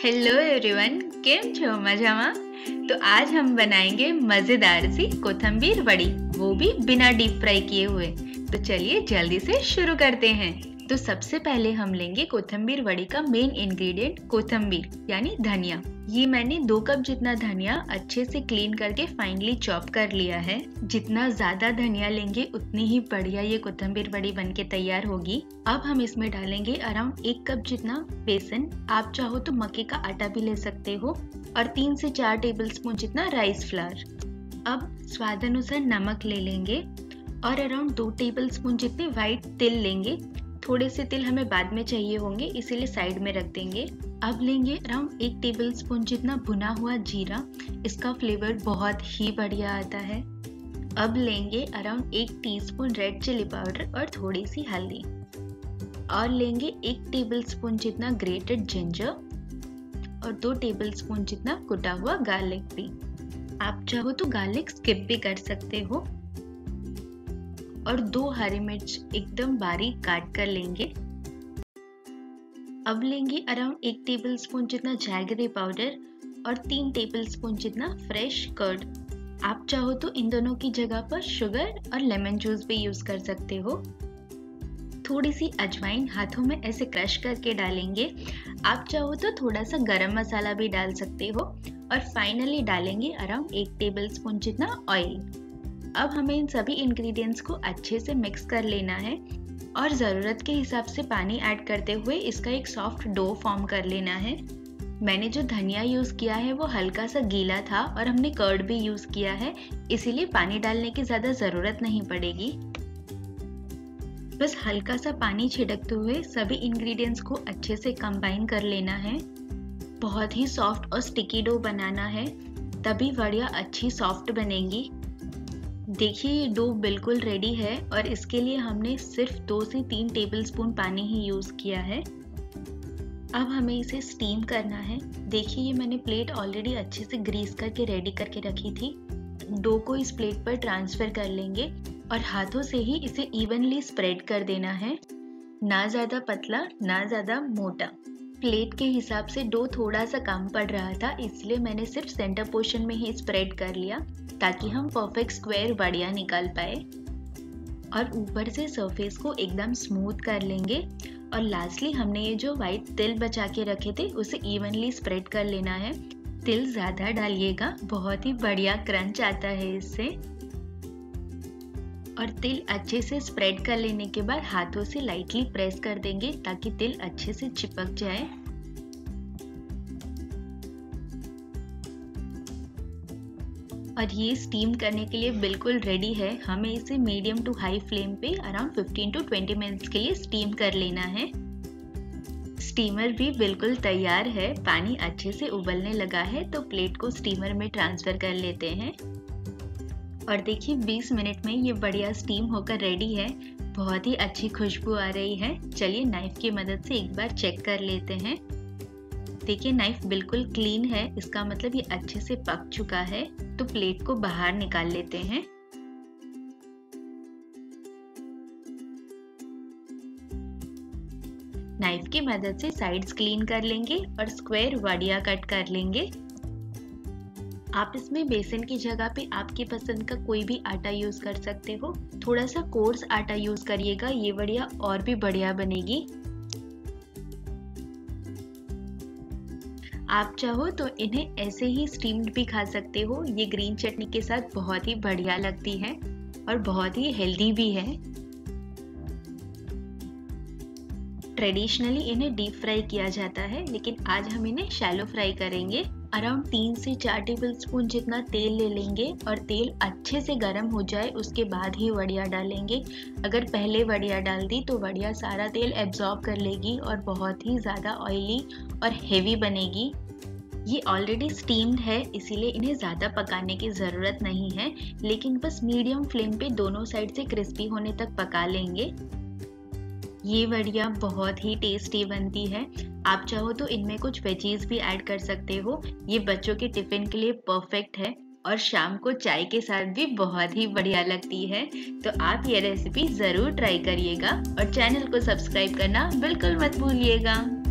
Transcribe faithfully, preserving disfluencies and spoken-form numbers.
Hello everyone, કેમ છો મજામાં? तो आज हम बनाएंगे मजेदार सी कोथिंबीर वड़ी, वो भी बिना डीप फ्राई किए हुए। तो चलिए जल्दी से शुरू करते हैं। तो सबसे पहले हम लेंगे कोथिंबीर वड़ी का मेन इंग्रेडिएंट कोथिंबीर यानी धनिया। ये मैंने दो कप जितना धनिया अच्छे से क्लीन करके फाइनली चॉप कर लिया है। जितना ज्यादा धनिया लेंगे उतनी ही बढ़िया ये कोथिंबीर वड़ी बनके तैयार होगी। अब हम इसमें डालेंगे अराउंड एक कप जितना बेसन, आप चाहो तो मक्के का आटा भी ले सकते हो, और तीन से चार टेबलस्पून जितना राइस फ्लावर। अब स्वाद अनुसार नमक ले लेंगे और अराउंड दो टेबलस्पून जितने व्हाइट तिल लेंगे। थोड़े से तिल हमें बाद में चाहिए होंगे, इसीलिए साइड में रख देंगे। अब लेंगे अराउंड एक टेबलस्पून जितना भुना हुआ जीरा, इसका फ्लेवर बहुत ही बढ़िया आता है। अब लेंगे अराउंड एक टीस्पून रेड चिली पाउडर और थोड़ी सी हल्दी, और लेंगे एक टेबलस्पून जितना ग्रेटेड जिंजर और दो टेबलस्पून जितना कुटा हुआ गार्लिक भी। आप चाहो तो गार्लिक स्किप भी कर सकते हो। और दो हरी मिर्च एकदम बारीक काट कर लेंगे। अब लेंगे अराउंड एक टेबलस्पून जितना जैगरी पाउडर और तीन टेबलस्पून जितना फ्रेश कर्ड। आप चाहो तो इन दोनों की जगह पर शुगर और लेमन जूस भी यूज कर सकते हो। थोड़ी सी अजवाइन हाथों में ऐसे क्रश करके डालेंगे। आप चाहो तो थोड़ा सा गरम मसाला भी डाल सकते हो। और फाइनली डालेंगे अराउंड एक टेबलस्पून जितना ऑयल। अब हमें इन सभी इंग्रेडिएंट्स को अच्छे से मिक्स कर लेना है और ज़रूरत के हिसाब से पानी ऐड करते हुए इसका एक सॉफ्ट डो फॉर्म कर लेना है। मैंने जो धनिया यूज़ किया है वो हल्का सा गीला था और हमने कर्ड भी यूज़ किया है, इसीलिए पानी डालने की ज़्यादा ज़रूरत नहीं पड़ेगी। बस हल्का सा पानी छिड़कते हुए सभी इंग्रेडिएंट्स को अच्छे से कंबाइन कर लेना है। बहुत ही सॉफ्ट और स्टिकी डो बनाना है, तभी वड़ियाँ अच्छी सॉफ्ट बनेंगी। देखिए ये डो बिल्कुल रेडी है और इसके लिए हमने सिर्फ दो से तीन टेबलस्पून पानी ही यूज़ किया है। अब हमें इसे स्टीम करना है। देखिए ये मैंने प्लेट ऑलरेडी अच्छे से ग्रीस करके रेडी करके रखी थी। डो को इस प्लेट पर ट्रांसफर कर लेंगे और हाथों से ही इसे इवनली स्प्रेड कर देना है, ना ज़्यादा पतला ना ज़्यादा मोटा। प्लेट के हिसाब से डो थोड़ा सा कम पड़ रहा था, इसलिए मैंने सिर्फ सेंटर पोर्शन में ही स्प्रेड कर लिया ताकि हम परफेक्ट स्क्वायर वड़ियाँ निकाल पाए। और ऊपर से सरफेस को एकदम स्मूथ कर लेंगे। और लास्टली हमने ये जो व्हाइट तिल बचा के रखे थे उसे इवनली स्प्रेड कर लेना है। तिल ज़्यादा डालिएगा, बहुत ही बढ़िया क्रंच आता है इससे। और तिल अच्छे से स्प्रेड कर लेने के बाद हाथों से लाइटली प्रेस कर देंगे ताकि तिल अच्छे से चिपक जाए। और ये स्टीम करने के लिए बिल्कुल रेडी है। हमें इसे मीडियम टू हाई फ्लेम पे around fifteen to twenty minutes के लिए स्टीम कर लेना है। स्टीमर भी बिल्कुल तैयार है, पानी अच्छे से उबलने लगा है तो प्लेट को स्टीमर में ट्रांसफर कर लेते हैं। और देखिए बीस मिनट में ये बढ़िया स्टीम होकर रेडी है। बहुत ही अच्छी खुशबू आ रही है। चलिए नाइफ की मदद से एक बार चेक कर लेते हैं। देखिए नाइफ बिल्कुल क्लीन है, इसका मतलब ये अच्छे से पक चुका है। तो प्लेट को बाहर निकाल लेते हैं। नाइफ की मदद से साइड्स क्लीन कर लेंगे और स्क्वायर वड़ियाँ कट कर लेंगे। आप इसमें बेसन की जगह पे आपकी पसंद का कोई भी आटा यूज कर सकते हो। थोड़ा सा कोर्स आटा यूज करिएगा, ये वड़ियाँ और भी बढ़िया बनेगी। आप चाहो तो इन्हें ऐसे ही स्टीम्ड भी खा सकते हो। ये ग्रीन चटनी के साथ बहुत ही बढ़िया लगती है और बहुत ही हेल्दी भी है। ट्रेडिशनली इन्हें डीप फ्राई किया जाता है, लेकिन आज हम इन्हें शैलो फ्राई करेंगे। अराउंड तीन से चार टेबलस्पून जितना तेल ले लेंगे और तेल अच्छे से गर्म हो जाए उसके बाद ही वड़ियाँ डालेंगे। अगर पहले वड़ियाँ डाल दी तो वड़ियाँ सारा तेल एब्जॉर्ब कर लेगी और बहुत ही ज़्यादा ऑयली और हेवी बनेगी। ये ऑलरेडी स्टीम्ड है, इसीलिए इन्हें ज़्यादा पकाने की ज़रूरत नहीं है, लेकिन बस मीडियम फ्लेम पे दोनों साइड से क्रिस्पी होने तक पका लेंगे। ये वड़ियाँ बहुत ही टेस्टी बनती है। आप चाहो तो इनमें कुछ वेजीज भी ऐड कर सकते हो। ये बच्चों के टिफिन के लिए परफेक्ट है और शाम को चाय के साथ भी बहुत ही बढ़िया लगती है। तो आप ये रेसिपी ज़रूर ट्राई करिएगा और चैनल को सब्सक्राइब करना बिल्कुल मत भूलिएगा।